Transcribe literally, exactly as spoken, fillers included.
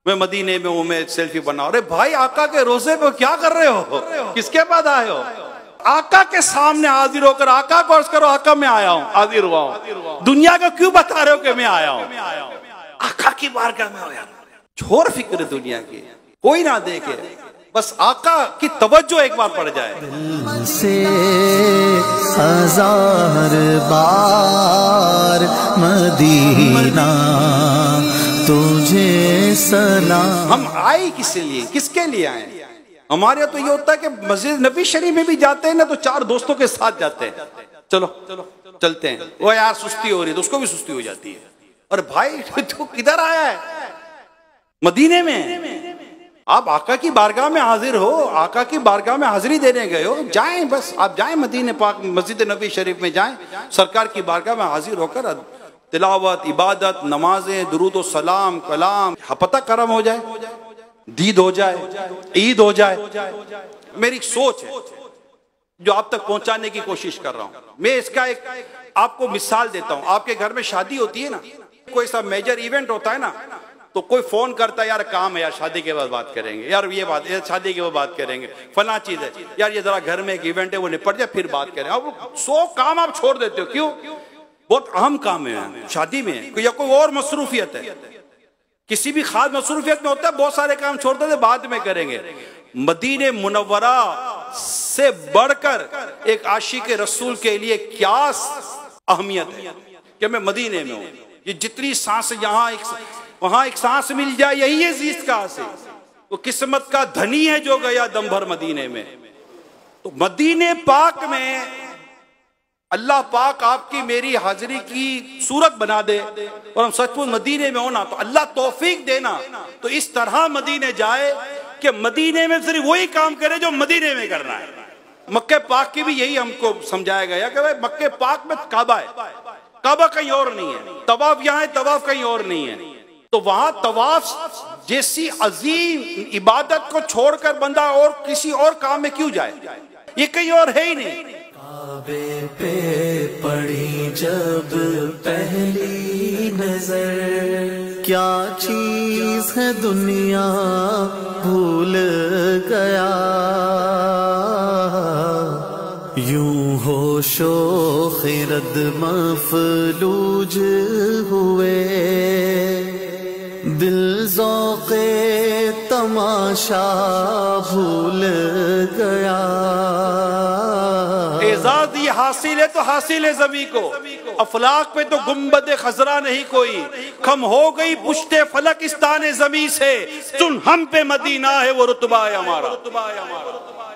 मैं मदीने में हूं, मैं सेल्फी बना। अरे भाई, आका के रोजे पे क्या कर रहे हो? किसके बाद आए हो? आका के सामने हाजिर होकर आका को अर्ज करो, आका मैं आया हूं, हाजिर हुआ हूं। दुनिया को क्यों बता रहे हो कि मैं आया हूं? आका की बारगाह में हो यार। छोड़ फिक्र दुनिया की, कोई ना देखे, बस आका की तवज्जो एक बार पड़ जाए। दिल से हजार बार मदीना तुझे सलाम। हम आए किस लिए, किसके लिए आए? हमारे यहाँ तो ये होता है कि मस्जिद नबी शरीफ में भी जाते हैं ना तो चार दोस्तों के साथ जाते हैं, चलो चलो चलते हैं। वो यार सुस्ती हो रही है तो उसको भी सुस्ती हो जाती है। और भाई तू किधर आया है? मदीने में। आप आका की बारगाह में हाजिर हो, आका की बारगाह में हाजिरी देने गए हो, जाएं बस, आप जाएं मदीने पाक, मस्जिद नबी शरीफ में जाएं, सरकार की बारगाह में हाजिर होकर तिलावत, इबादत, नमाजें, दुरूद व सलाम, कलाम, पता करम हो जाए, दीद हो जाए, ईद हो जाए। मेरी सोच है जो आप तक पहुंचाने की कोशिश कर रहा हूं। मैं इसका एक आपको मिसाल देता हूं। आपके घर में शादी होती है ना, कोई सा मेजर इवेंट होता है ना, तो कोई फोन करता है, यार काम है यार, शादी के बाद बात करेंगे, यार ये बात, यार शादी के बाद बात करेंगे, फला चीज है यार, ये जरा घर में एक इवेंट है वो निपट जाए फिर बात करें। अब सौ काम आप छोड़ देते हो, क्यों? बहुत अहम काम है शादी में, या कोई और मसरूफियत है, किसी भी खास मसरूफियत में होता है, बहुत सारे काम छोड़ देते बाद में करेंगे। मदीने मुनव्वरा से बढ़कर एक आशिक रसूल के लिए क्या अहमियत है कि मैं मदीने में हूं। ये जितनी सांस यहाँ एक वहां एक सांस मिल जाए, यही है जीत का हासिल। वो किस्मत का धनी है जो गया दम भर मदीने में। तो मदीने पाक में अल्लाह पाक आपकी मेरी हाजिरी की सूरत बना दे और हम सचमुच मदीने में होना, तो अल्लाह तौफीक देना तो इस तरह मदीने जाए कि मदीने में सिर्फ वही काम करे जो मदीने में करना है। मक्के पाक की भी यही हमको समझाया गया कि भाई मक्के पाक में काबा है, काबा कहीं और नहीं है, तवाफ यहाँ है, तवाफ कहीं और नहीं है। तो वहां तवाफ जैसी अजीम इबादत को छोड़कर बंदा और किसी और काम में क्यों जाए? ये कहीं और है ही नहीं। काबे पे पड़ी जब पहली नजर, क्या चीज है दुनिया भूल गया, यूं होशो खिरद मफलूज हुए, दिल ज़ौक़े तमाशा भूल गया। एजाज ये हासिल है तो हासिल है ज़मी को, अफलाक पे तो गुम्बद खजरा नहीं कोई, कम हो गई पुश्ते फलक इस्ताने ज़मी से, सुन हम पे मदीना है वो रुतबा है हमारा।